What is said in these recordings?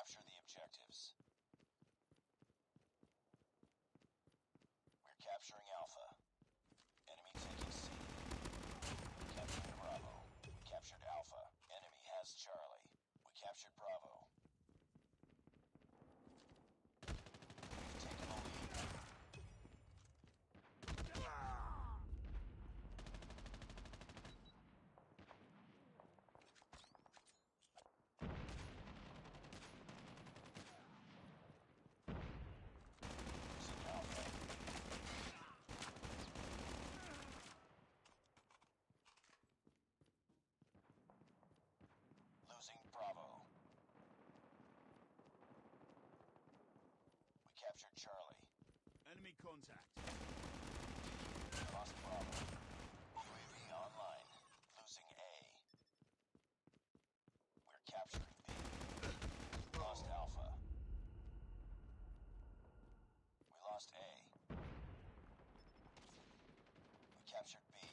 Capture the objectives. We're capturing Alpha. Enemy taking C. We captured Bravo. We captured Alpha. Enemy has Charlie. We captured Bravo. We've taken the lead. Losing Alpha. Losing Bravo. We captured Charlie. Enemy contact. Lost Bravo. UAV online. Losing A. We're capturing B. Lost Alpha. We lost A. We captured B.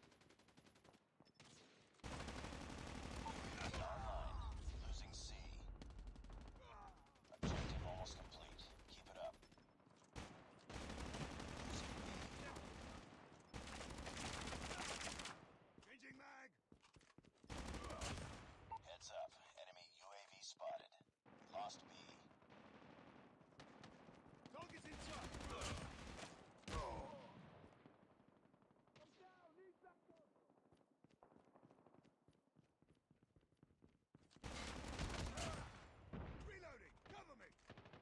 UAV online. Losing C. Objective almost complete. Keep it up. Losing B. Changing mag. Heads up. Enemy UAV spotted. Lost B. Target's inside. Reloading. Cover me.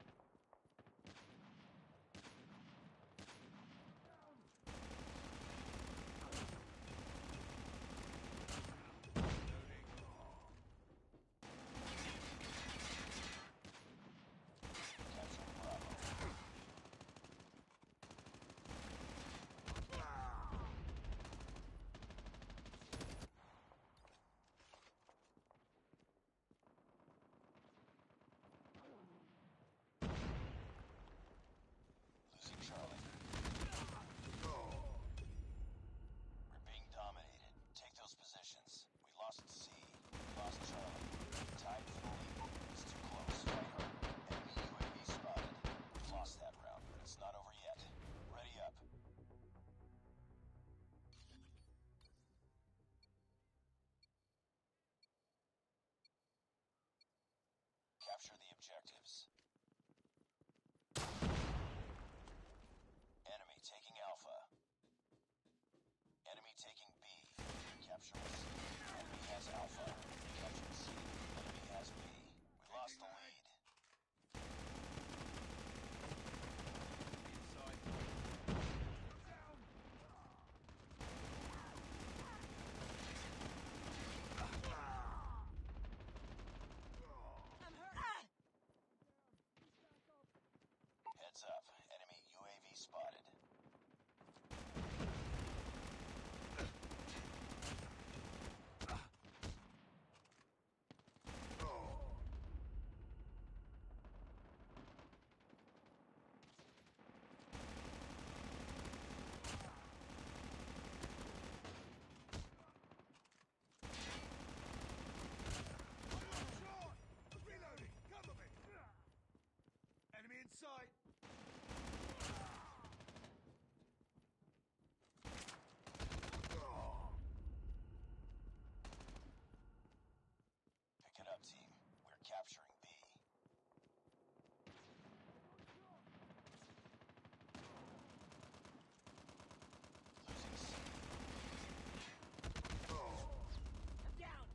Reloading. Capturing Bravo. Losing Charlie. We're being dominated. Take those positions. We lost C. We lost Charlie. Tied for the lead. It's too close. Fight hard. Enemy UAV spotted. We lost that round, but it's not over yet. Ready up. Capture the objectives. Enemy taking Alpha. Enemy taking B. Capture C. Enemy has Alpha. Capture C. Enemy has B. We lost the lead. Inside. I'm hurt. Heads up. Enemy UAV spotted. Shot. Reloading. Cover me. Enemy in sight. Pick it up, team. We're capturing B. Losing C. I'm down.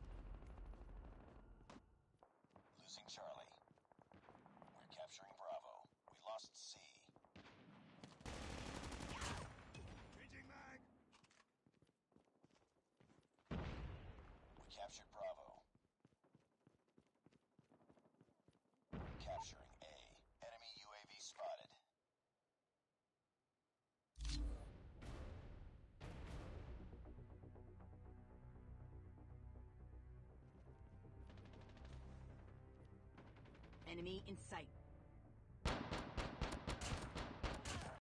Losing Charlie. We're capturing Bravo. We lost C. Changing mag. We captured Bravo. Capturing A. Enemy UAV spotted. Enemy in sight.